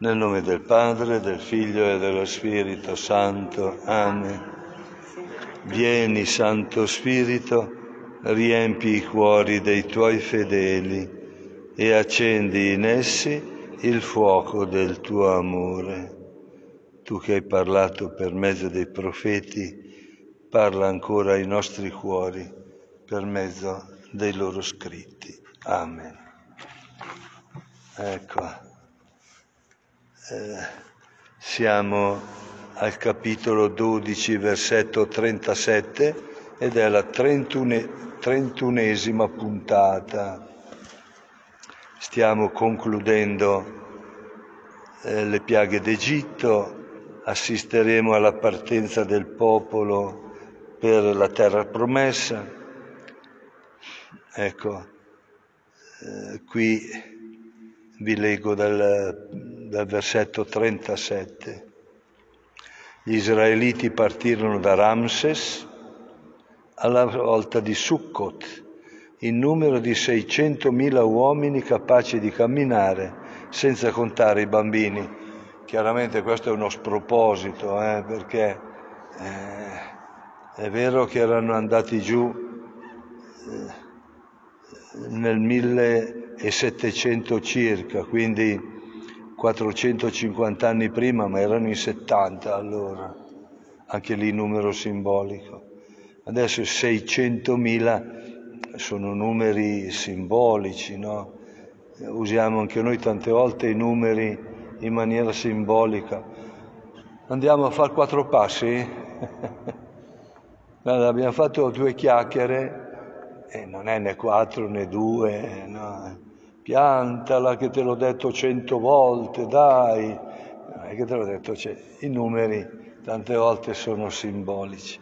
Nel nome del Padre, del Figlio e dello Spirito Santo. Amen. Vieni, Santo Spirito, riempi i cuori dei tuoi fedeli e accendi in essi il fuoco del tuo amore. Tu che hai parlato per mezzo dei profeti, parla ancora ai nostri cuori per mezzo dei loro scritti. Amen. Ecco. Siamo al capitolo 12, versetto 37 ed è la 31esima puntata. Stiamo concludendo le piaghe d'Egitto, assisteremo alla partenza del popolo per la terra promessa. Ecco, qui vi leggo dal versetto 37. Gli israeliti partirono da Ramses alla volta di Succot, in numero di 600.000 uomini capaci di camminare, senza contare i bambini. Chiaramente questo è uno sproposito, perché è vero che erano andati giù nel 1700 circa, quindi 450 anni prima, ma erano in 70 allora, anche lì numero simbolico. Adesso 600.000 sono numeri simbolici, no? Usiamo anche noi tante volte i numeri in maniera simbolica. Andiamo a fare 4 passi? Guarda, abbiamo fatto 2 chiacchiere e non è né 4 né 2, no. Piantala che te l'ho detto 100 volte, dai. Non è che te l'ho detto, i numeri tante volte sono simbolici.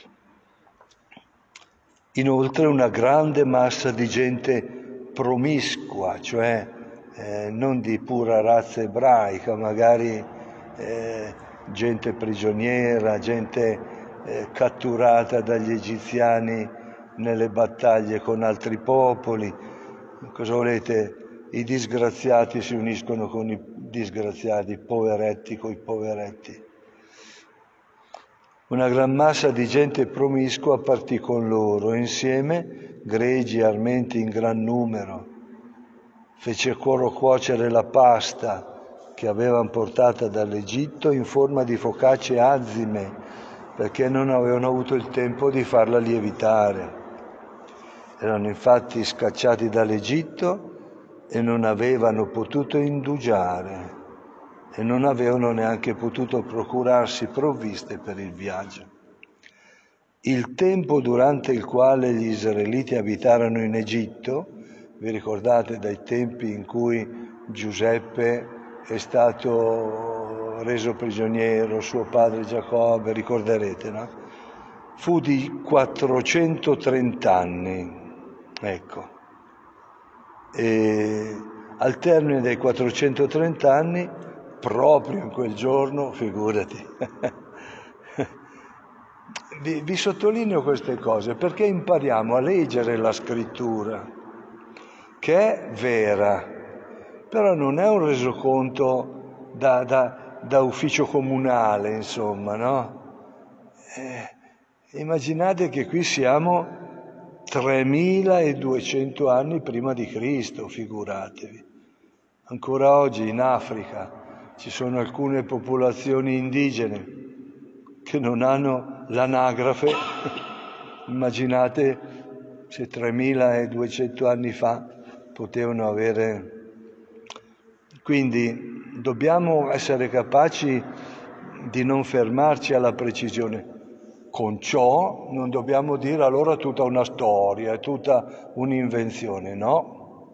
Inoltre una grande massa di gente promiscua, cioè non di pura razza ebraica, magari gente prigioniera, gente catturata dagli egiziani nelle battaglie con altri popoli. Cosa volete? I disgraziati si uniscono con i disgraziati, i poveretti con i poveretti. Una gran massa di gente promiscua partì con loro, insieme gregi e armenti in gran numero. Fece cuocere la pasta che avevano portata dall'Egitto in forma di focacce azime, perché non avevano avuto il tempo di farla lievitare. Erano infatti scacciati dall'Egitto e non avevano potuto indugiare e non avevano neanche potuto procurarsi provviste per il viaggio. Il tempo durante il quale gli israeliti abitarono in Egitto, vi ricordate dai tempi in cui Giuseppe è stato reso prigioniero, suo padre Giacobbe, ricorderete, no? Fu di 430 anni, ecco. E al termine dei 430 anni, proprio in quel giorno, figurati, vi sottolineo queste cose perché impariamo a leggere la scrittura, che è vera, però non è un resoconto da ufficio comunale, insomma, no? Immaginate che qui siamo 3200 anni prima di Cristo, figuratevi. Ancora oggi in Africa ci sono alcune popolazioni indigene che non hanno l'anagrafe. Immaginate se 3200 anni fa potevano avere. Quindi dobbiamo essere capaci di non fermarci alla precisione. Con ciò non dobbiamo dire allora tutta una storia, è tutta un'invenzione, no?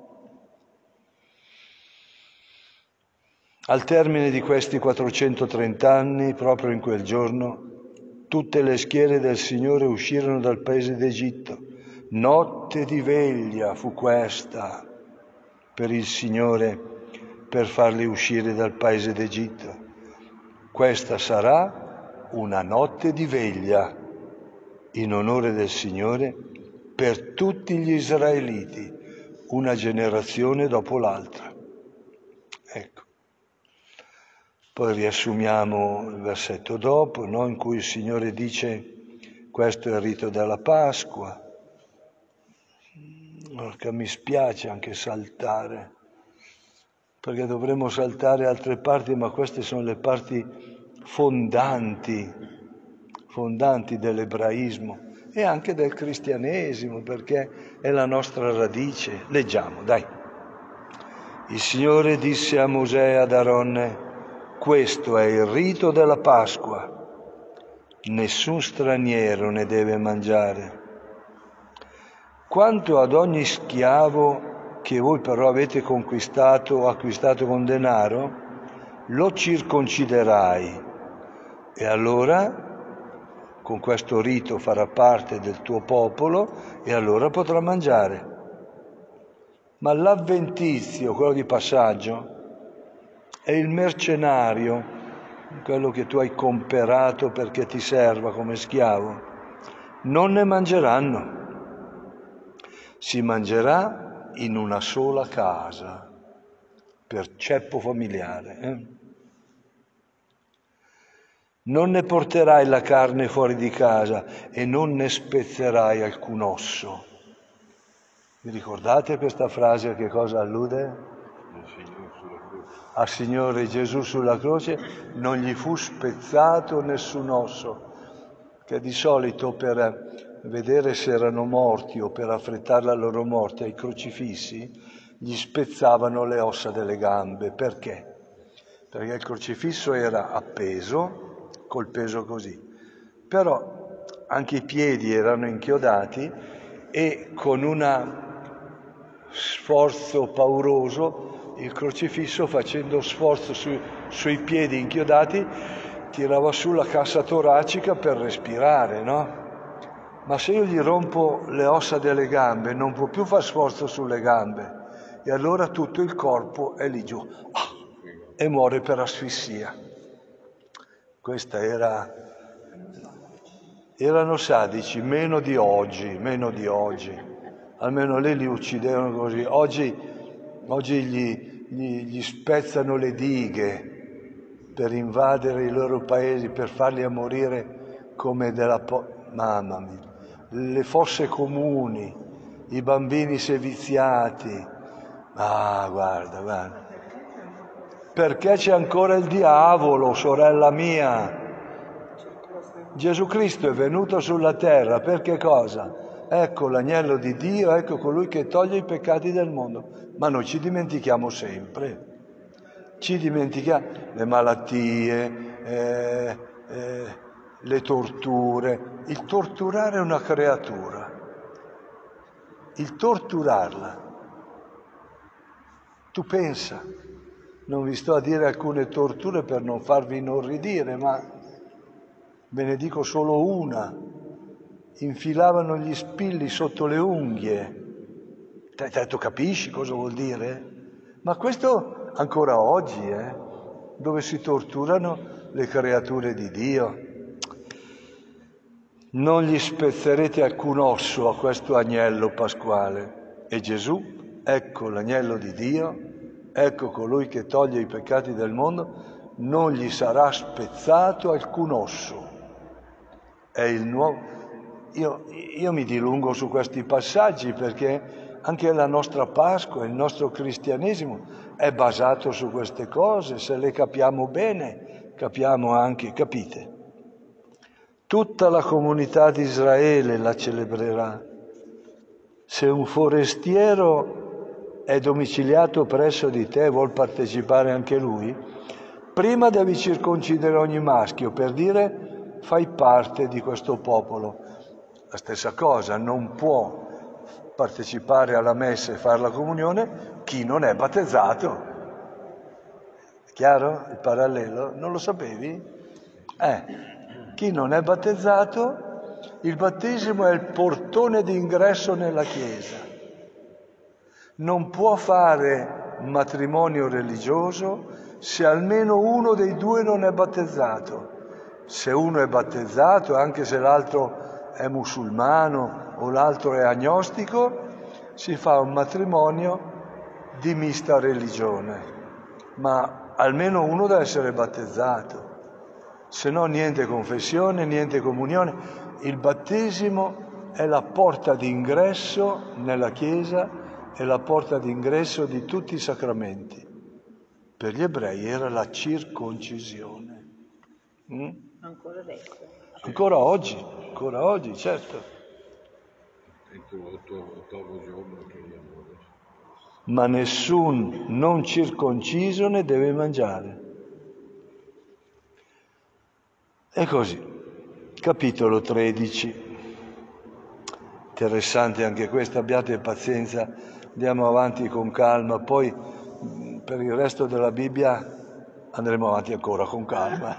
Al termine di questi 430 anni, proprio in quel giorno, tutte le schiere del Signore uscirono dal paese d'Egitto. Notte di veglia fu questa per il Signore per farli uscire dal paese d'Egitto. Questa sarà una notte di veglia in onore del Signore per tutti gli israeliti, una generazione dopo l'altra. Ecco. Poi riassumiamo il versetto dopo, no? In cui il Signore dice: questo è il rito della Pasqua. Porca, mi spiace anche saltare, perché dovremmo saltare altre parti, ma queste sono le parti fondanti dell'ebraismo e anche del cristianesimo, perché è la nostra radice. Leggiamo, dai. Il Signore disse a Mosè e ad Aronne: questo è il rito della Pasqua. Nessun straniero ne deve mangiare. Quanto ad ogni schiavo che voi però avete conquistato o acquistato con denaro, lo circonciderai e allora con questo rito farà parte del tuo popolo e allora potrà mangiare. Ma l'avventizio, quello di passaggio, è il mercenario, quello che tu hai comperato perché ti serva come schiavo. Non ne mangeranno. Si mangerà in una sola casa, per ceppo familiare. Non ne porterai la carne fuori di casa e non ne spezzerai alcun osso. Vi ricordate questa frase a che cosa allude? Al Signore Gesù sulla croce non gli fu spezzato nessun osso, che di solito per vedere se erano morti o per affrettare la loro morte ai crocifissi gli spezzavano le ossa delle gambe. Perché? Perché il crocifisso era appeso, col peso così, però anche i piedi erano inchiodati e con un sforzo pauroso il crocifisso, facendo sforzo sui piedi inchiodati, tirava su la cassa toracica per respirare, no? Ma se io gli rompo le ossa delle gambe non può più far sforzo sulle gambe e allora tutto il corpo è lì giù e muore per asfissia. Questa erano sadici, meno di oggi, almeno lì li uccidevano così. Oggi gli spezzano le dighe per invadere i loro paesi, per farli morire come mamma mia. Le fosse comuni, i bambini seviziati. Guarda. Perché c'è ancora il diavolo, sorella mia. Gesù Cristo è venuto sulla terra, per che cosa? Ecco l'agnello di Dio, ecco colui che toglie i peccati del mondo. Ma noi ci dimentichiamo sempre. Ci dimentichiamo le malattie, le torture. Il torturare una creatura, il torturarla. Tu pensa, non vi sto a dire alcune torture per non farvi inorridire, ma ve ne dico solo una. Infilavano gli spilli sotto le unghie. Tu capisci cosa vuol dire? Ma questo ancora oggi, dove si torturano le creature di Dio. Non gli spezzerete alcun osso a questo agnello pasquale. E Gesù, ecco l'agnello di Dio, ecco colui che toglie i peccati del mondo, non gli sarà spezzato alcun osso. È il nuovo. Io mi dilungo su questi passaggi perché anche la nostra Pasqua, il nostro cristianesimo è basato su queste cose. Se le capiamo bene, capiamo anche, capite? Tutta la comunità di Israele la celebrerà. Se un forestiero è domiciliato presso di te e vuol partecipare anche lui, prima devi circoncidere ogni maschio per dire fai parte di questo popolo. La stessa cosa, non può partecipare alla messa e fare la comunione chi non è battezzato. È chiaro il parallelo? Non lo sapevi? Chi non è battezzato, il battesimo è il portone d'ingresso nella Chiesa. Non può fare matrimonio religioso se almeno uno dei due non è battezzato. Se uno è battezzato, anche se l'altro è musulmano o l'altro è agnostico, si fa un matrimonio di mista religione. Ma almeno uno deve essere battezzato, se no niente confessione, niente comunione. Il battesimo è la porta d'ingresso nella Chiesa, è la porta d'ingresso di tutti i sacramenti. Per gli ebrei era la circoncisione. Ancora adesso? Ancora oggi, certo. Ma nessun non circonciso ne deve mangiare. E così, capitolo 13. Interessante anche questo, abbiate pazienza, andiamo avanti con calma, poi per il resto della Bibbia andremo avanti ancora con calma.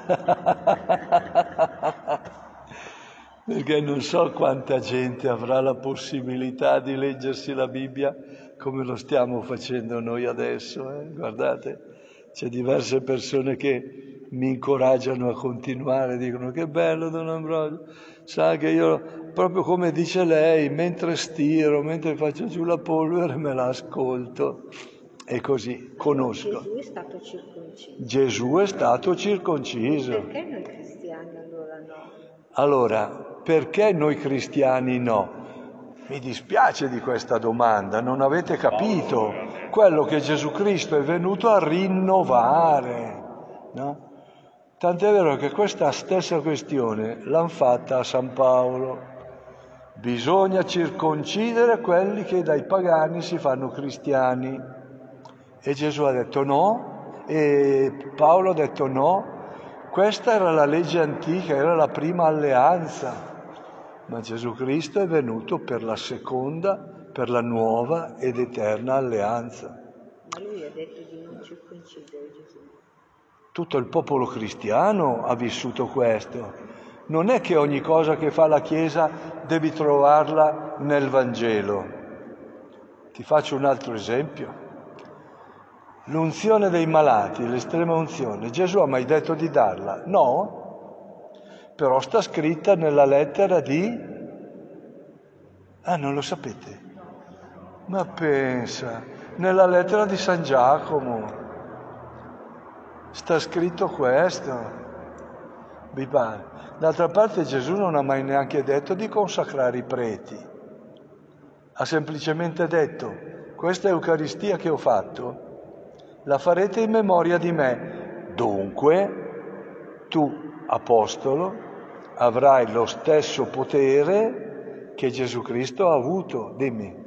Perché non so quanta gente avrà la possibilità di leggersi la Bibbia come lo stiamo facendo noi adesso. Guardate, c'è diverse persone che mi incoraggiano a continuare, dicono che bello Don Ambrogio, sa che io, proprio come dice lei, mentre stiro, mentre faccio giù la polvere, me la ascolto e così conosco. Gesù è stato circonciso. Gesù è stato circonciso. Perché noi cristiani allora no? Allora, perché noi cristiani no? Mi dispiace di questa domanda, non avete capito quello che Gesù Cristo è venuto a rinnovare, no? Tant'è vero che questa stessa questione l'hanno fatta a San Paolo. Bisogna circoncidere quelli che dai pagani si fanno cristiani. E Gesù ha detto no, e Paolo ha detto no. Questa era la legge antica, era la prima alleanza. Ma Gesù Cristo è venuto per la seconda, per la nuova ed eterna alleanza. Ma lui ha detto di non circoncidere Gesù. Tutto il popolo cristiano ha vissuto questo. Non è che ogni cosa che fa la Chiesa devi trovarla nel Vangelo. Ti faccio un altro esempio. L'unzione dei malati, l'estrema unzione, Gesù ha mai detto di darla? No. Però sta scritta nella lettera di... non lo sapete? Ma pensa, nella lettera di San Giacomo sta scritto questo. Vi pare? D'altra parte Gesù non ha mai neanche detto di consacrare i preti. Ha semplicemente detto, questa Eucaristia che ho fatto, la farete in memoria di me. Dunque, tu, apostolo, avrai lo stesso potere che Gesù Cristo ha avuto. Dimmi.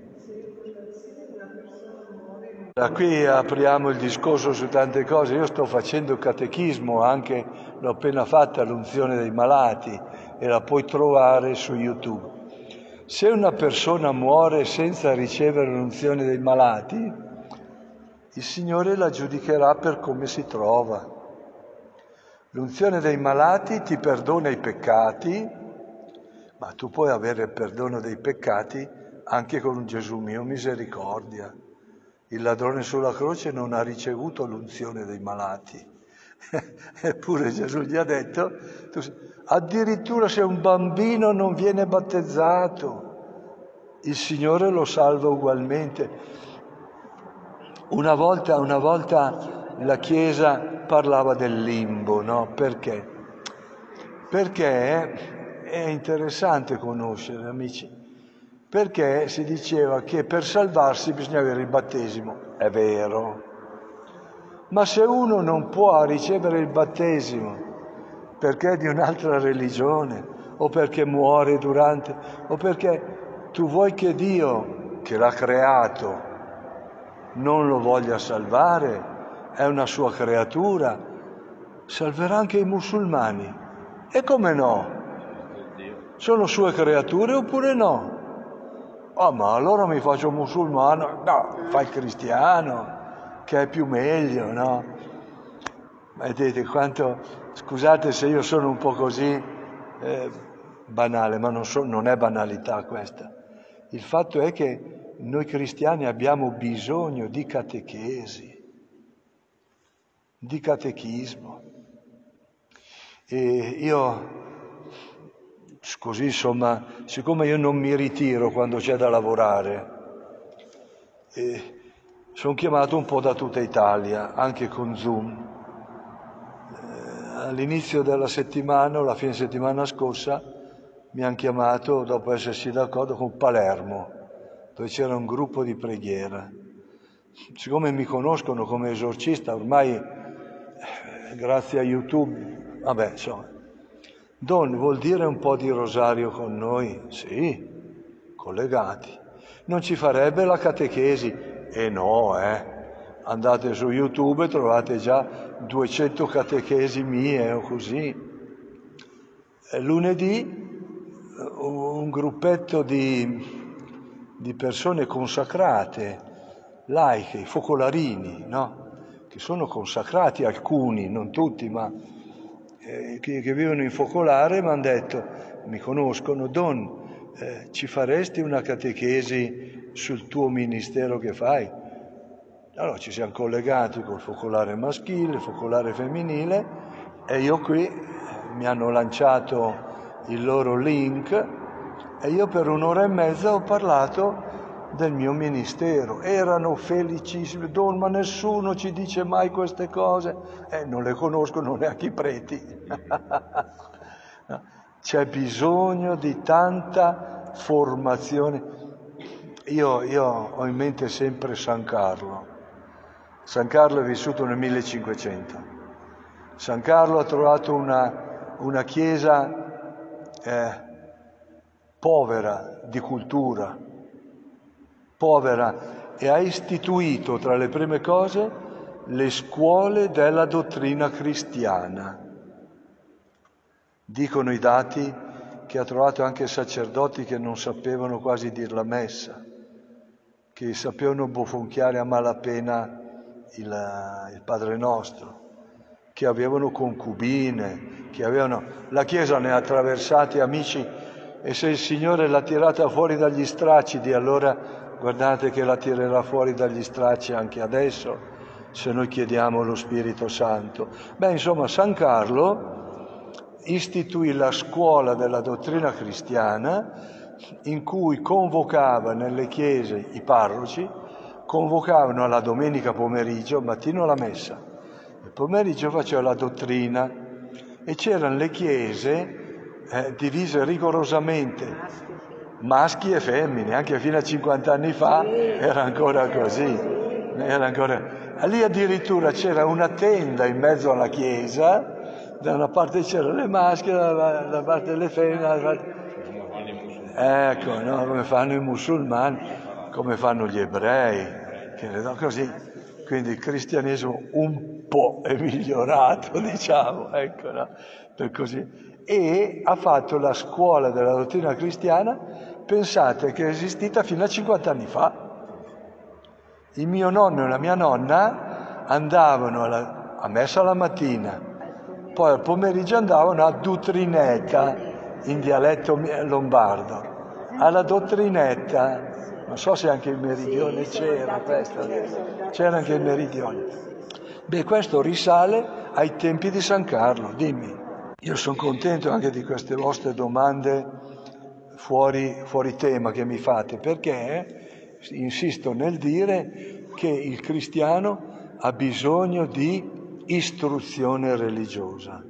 Da qui apriamo il discorso su tante cose. Io sto facendo catechismo, anche l'ho appena fatta l'unzione dei malati e la puoi trovare su YouTube. Se una persona muore senza ricevere l'unzione dei malati, il Signore la giudicherà per come si trova. L'unzione dei malati ti perdona i peccati, ma tu puoi avere il perdono dei peccati anche con un Gesù mio misericordia. Il ladrone sulla croce non ha ricevuto l'unzione dei malati. Eppure Gesù gli ha detto, addirittura se un bambino non viene battezzato, il Signore lo salva ugualmente. Una volta la Chiesa parlava del limbo, no? Perché? Perché è interessante conoscere, amici, perché si diceva che per salvarsi bisogna avere il battesimo, è vero, ma se uno non può ricevere il battesimo perché è di un'altra religione, o perché muore durante, o perché tu vuoi che Dio, che l'ha creato, non lo voglia salvare, è una sua creatura, salverà anche i musulmani. E come no? Sono sue creature oppure no? Ma allora mi faccio musulmano? No, fai il cristiano, che è più meglio, no? Vedete quanto, scusate se io sono un po' così banale, ma non è banalità questa. Il fatto è che noi cristiani abbiamo bisogno di catechesi, di catechismo. E io, così insomma, siccome io non mi ritiro quando c'è da lavorare, sono chiamato un po' da tutta Italia, anche con Zoom, all'inizio della settimana o la fine settimana scorsa mi hanno chiamato, dopo essersi d'accordo, con Palermo, dove c'era un gruppo di preghiera. Siccome mi conoscono come esorcista, ormai grazie a YouTube, vabbè, insomma, Don, vuol dire un po' di rosario con noi? Sì, collegati. Non ci farebbe la catechesi? No, andate su YouTube e trovate già 200 catechesi mie o così. Lunedì un gruppetto di persone consacrate, laiche, i focolarini, no? Che sono consacrati, alcuni, non tutti, ma che vivono in focolare, mi hanno detto, mi conoscono, Don, ci faresti una catechesi sul tuo ministero che fai? Allora ci siamo collegati col focolare maschile, il focolare femminile, e io qui mi hanno lanciato il loro link e io per 1 ora e mezza ho parlato del mio ministero. Erano felicissimi. Don, ma nessuno ci dice mai queste cose. Non le conoscono neanche i preti. C'è bisogno di tanta formazione. Io ho in mente sempre San Carlo. San Carlo è vissuto nel 1500. San Carlo ha trovato una chiesa povera di cultura, povera, e ha istituito tra le prime cose le scuole della dottrina cristiana. Dicono i dati che ha trovato anche sacerdoti che non sapevano quasi dir la messa, che sapevano bofonchiare a malapena il Padre Nostro, che avevano concubine, che avevano... La Chiesa ne ha attraversati, amici, e se il Signore l'ha tirata fuori dagli stracci, allora guardate che la tirerà fuori dagli stracci anche adesso, se noi chiediamo lo Spirito Santo. Insomma, San Carlo istituì la scuola della dottrina cristiana, in cui convocava nelle chiese i parroci, convocavano alla domenica pomeriggio, mattino la messa, il pomeriggio faceva la dottrina, e c'erano le chiese divise rigorosamente, maschi e femmine, anche fino a 50 anni fa era ancora così. Lì addirittura c'era una tenda in mezzo alla chiesa, da una parte c'erano le maschere, dalla parte le femmine, ecco, no? Come fanno i musulmani, come fanno gli ebrei, così. Quindi il cristianesimo un po' è migliorato, diciamo, ecco, no? Per così. E ha fatto la scuola della dottrina cristiana, pensate che è esistita fino a 50 anni fa. Il mio nonno e la mia nonna andavano a messa la mattina, poi al pomeriggio andavano a dottrinetta, in dialetto lombardo, alla dottrinetta. Non so se anche il meridione c'era, c'era anche il meridione. Questo risale ai tempi di San Carlo, dimmi. Io sono contento anche di queste vostre domande fuori tema che mi fate, perché insisto nel dire che il cristiano ha bisogno di istruzione religiosa,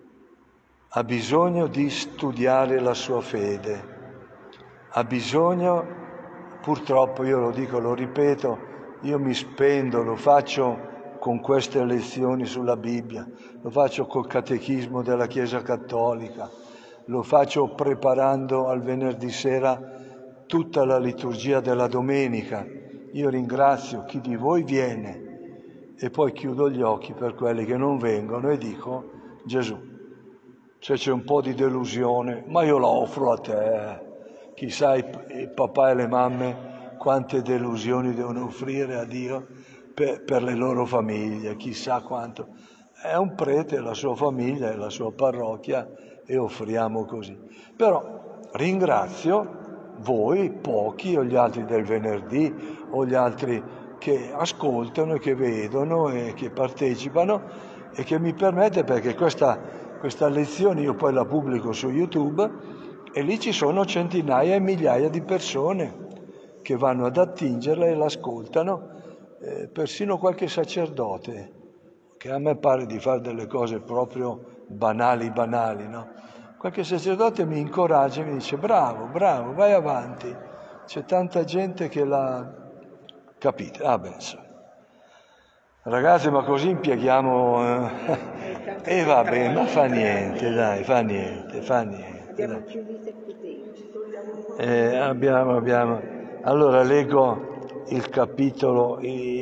ha bisogno di studiare la sua fede, ha bisogno, purtroppo io lo dico, lo ripeto, io mi spendo, lo faccio con queste lezioni sulla Bibbia, lo faccio col catechismo della Chiesa Cattolica, lo faccio preparando al venerdì sera tutta la liturgia della domenica. Io ringrazio chi di voi viene e poi chiudo gli occhi per quelli che non vengono e dico: Gesù, se c'è un po' di delusione, ma io la offro a te. Chissà il papà e le mamme quante delusioni devono offrire a Dio per le loro famiglie, chissà quanto. È un prete, la sua famiglia e la sua parrocchia, e offriamo così. Però ringrazio voi, pochi, o gli altri del venerdì, o gli altri che ascoltano e che vedono e che partecipano e che mi permette, perché questa lezione io poi la pubblico su YouTube e lì ci sono centinaia e migliaia di persone che vanno ad attingerla e l'ascoltano, persino qualche sacerdote che a me pare di fare delle cose proprio banali, no? Qualche sacerdote mi incoraggia e mi dice bravo, vai avanti, c'è tanta gente che l'ha capito. Ah beh, insomma. Ragazzi, ma così impieghiamo... E vabbè, ma fa niente, dai, fa niente. Abbiamo più vite qui dentro. Abbiamo. Allora leggo il capitolo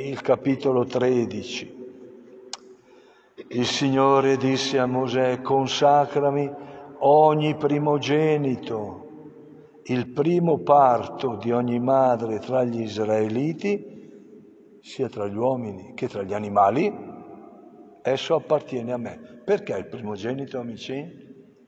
13. Il Signore disse a Mosè: consacrami ogni primogenito, il primo parto di ogni madre tra gli israeliti, sia tra gli uomini che tra gli animali, esso appartiene a me. Perché il primogenito, amici?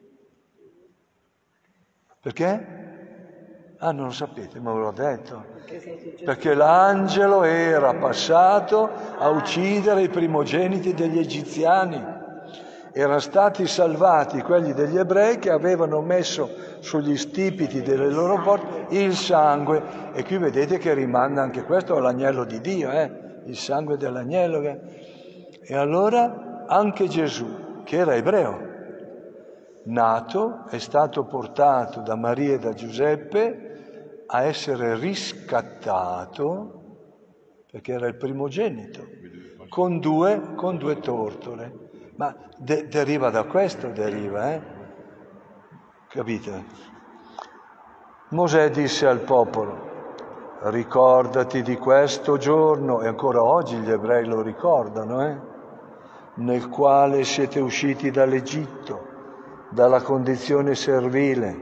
Perché? Ah, non lo sapete, ma ve l'ho detto. Perché l'angelo era passato a uccidere i primogeniti degli egiziani. Erano stati salvati quelli degli ebrei che avevano messo sugli stipiti delle loro porte il sangue. E qui vedete che rimanda anche questo all'agnello di Dio, il sangue dell'agnello. E allora anche Gesù, che era ebreo, nato, è stato portato da Maria e da Giuseppe a essere riscattato, perché era il primogenito, con due tortore. Ma deriva da questo, capite? Mosè disse al popolo: ricordati di questo giorno, e ancora oggi gli ebrei lo ricordano, nel quale siete usciti dall'Egitto, dalla condizione servile,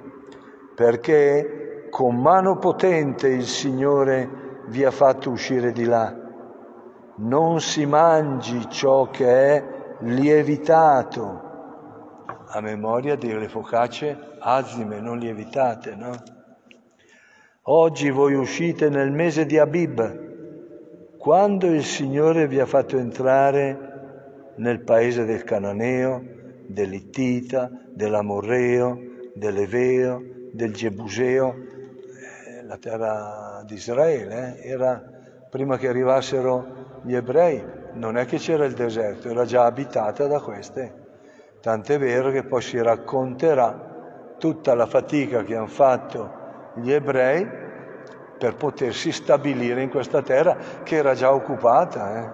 perché con mano potente il Signore vi ha fatto uscire di là. Non si mangi ciò che è lievitato, a memoria delle focacce azime, non lievitate, no? Oggi voi uscite nel mese di Abib, quando il Signore vi ha fatto entrare nel paese del Cananeo, dell'Ittita, dell'Amorreo, dell'Eveo, del Gebuseo, la terra di Israele, era prima che arrivassero gli ebrei, non è che c'era il deserto, era già abitata da queste. Tant'è vero che poi si racconterà tutta la fatica che hanno fatto gli ebrei per potersi stabilire in questa terra che era già occupata.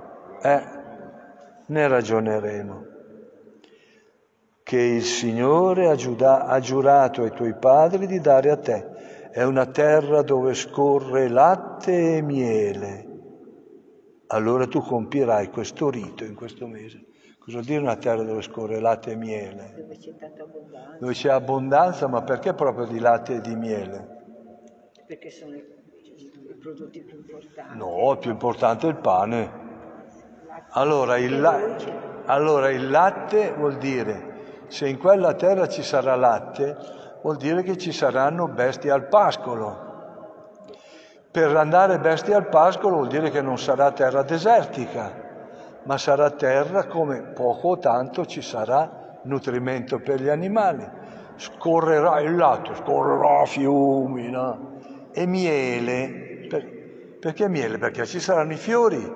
Ne ragioneremo. Che il Signore ha giurato ai tuoi padri di dare a te. È una terra dove scorre latte e miele. Allora tu compirai questo rito in questo mese. Cosa vuol dire una terra dove scorre latte e miele? Dove c'è tanta abbondanza. Dove c'è abbondanza, ma perché proprio di latte e di miele? Perché sono i prodotti più importanti. No, il più importante è il pane. Allora il latte vuol dire, se in quella terra ci sarà latte, vuol dire che ci saranno bestie al pascolo. Per andare bestie al pascolo vuol dire che non sarà terra desertica, ma sarà terra come poco o tanto ci sarà nutrimento per gli animali. Scorrerà il latte, scorrerà fiumi, no? E miele, perché miele? Perché ci saranno i fiori,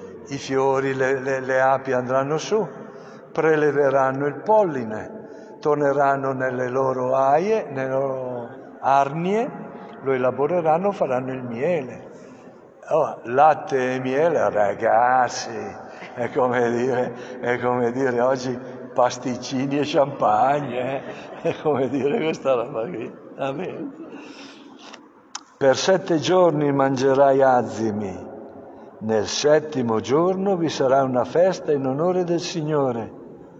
le api andranno su, preleveranno il polline, torneranno nelle loro aie, nelle loro arnie, lo elaboreranno, faranno il miele. Oh, latte e miele, ragazzi, è come dire oggi pasticcini e champagne, è come dire questa roba qui. Va bene. Per 7 giorni mangerai azimi, nel 7° giorno vi sarà una festa in onore del Signore.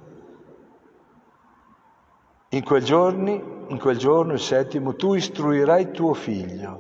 In quel giorno, il 7°, tu istruirai tuo figlio.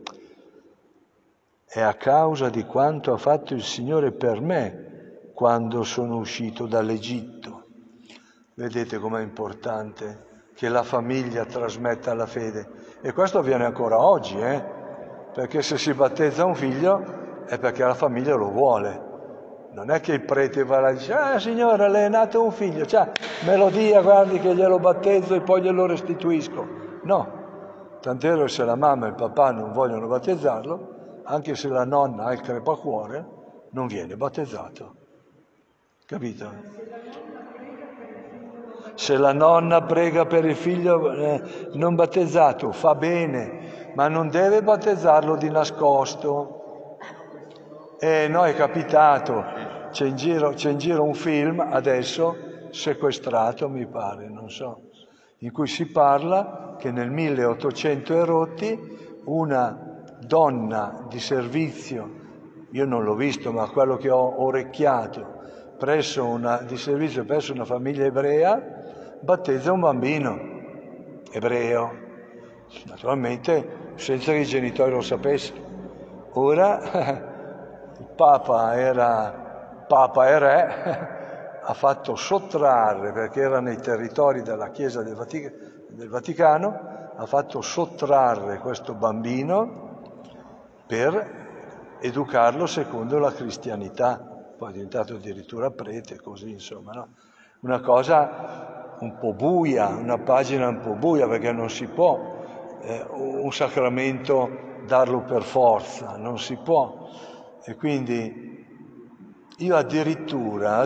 È a causa di quanto ha fatto il Signore per me quando sono uscito dall'Egitto. Vedete com'è importante che la famiglia trasmetta la fede. E questo avviene ancora oggi, perché se si battezza un figlio è perché la famiglia lo vuole. Non è che il prete va là e dice: signora, le è nato un figlio, me lo dia, guardi che glielo battezzo e poi glielo restituisco. No, tant'è vero che se la mamma e il papà non vogliono battezzarlo, anche se la nonna ha il crepacuore, non viene battezzato. Capito? Se la nonna prega per il figlio non battezzato, fa bene, ma non deve battezzarlo di nascosto. No, è capitato, c'è in giro un film adesso, sequestrato mi pare, non so, in cui si parla che nel 1800 e rotti una donna di servizio, io non l'ho visto ma quello che ho orecchiato, di servizio presso una famiglia ebrea, battezza un bambino ebreo, naturalmente senza che i genitori lo sapessero. Ora il Papa e re, ha fatto sottrarre, perché era nei territori della Chiesa del Vaticano, ha fatto sottrarre questo bambino per educarlo secondo la cristianità. Poi è diventato addirittura prete, così insomma, no? Una cosa un po' buia, una pagina un po' buia, perché non si può un sacramento darlo per forza, non si può. E quindi io addirittura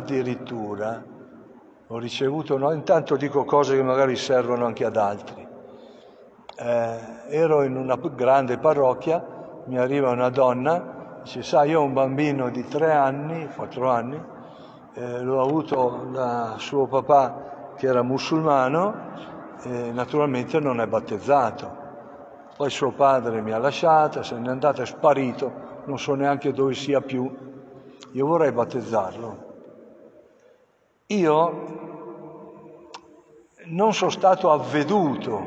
ho ricevuto, no? Intanto dico cose che magari servono anche ad altri. Ero in una grande parrocchia, mi arriva una donna, dice: sai, io ho un bambino di 4 anni, l'ho avuto da suo papà che era musulmano, naturalmente non è battezzato. Poi suo padre mi ha lasciata, se n'è andato, è sparito, non so neanche dove sia più. Io vorrei battezzarlo. Io non sono stato avveduto.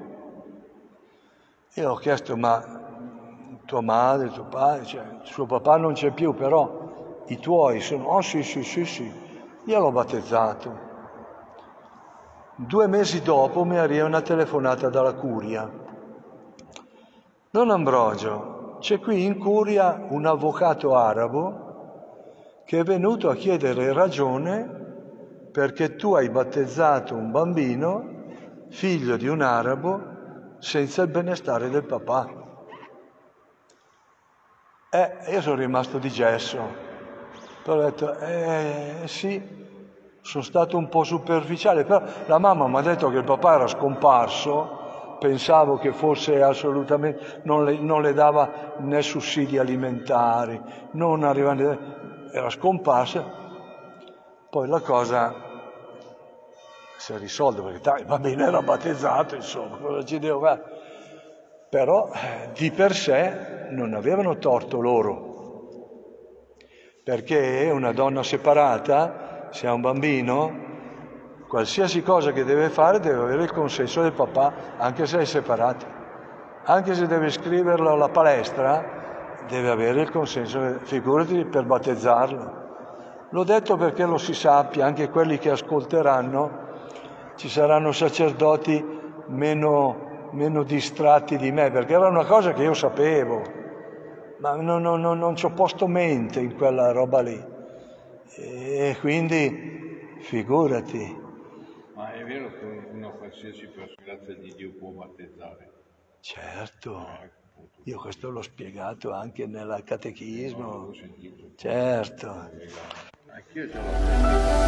Io ho chiesto: ma tua madre, tuo padre, cioè, suo papà non c'è più, però i tuoi sono... Oh sì, io l'ho battezzato. 2 mesi dopo mi arriva una telefonata dalla curia. Don Ambrogio, c'è qui in curia un avvocato arabo che è venuto a chiedere ragione perché tu hai battezzato un bambino, figlio di un arabo, senza il benestare del papà. Io sono rimasto di gesso. Poi ho detto, sì, sono stato un po' superficiale, però la mamma mi ha detto che il papà era scomparso. Pensavo che fosse assolutamente, non le dava né sussidi alimentari, non arrivava, era scomparsa. Poi la cosa si è risolta, perché il bambino era battezzato, insomma, cosa ci devo fare? Però di per sé non avevano torto loro, perché una donna separata, se ha un bambino, qualsiasi cosa che deve fare deve avere il consenso del papà, anche se è separato. Anche se deve iscriverlo alla palestra, deve avere il consenso, figurati per battezzarlo. L'ho detto perché lo si sappia, anche quelli che ascolteranno, ci saranno sacerdoti meno distratti di me, perché era una cosa che io sapevo, ma non ci ho posto mente in quella roba lì. E quindi, figurati. Ma è vero che una qualsiasi persona, grazia di Dio, può battezzare? Certo, io questo l'ho spiegato anche nel catechismo. L'ho sentito. Certo. Anch'io ce l'ho.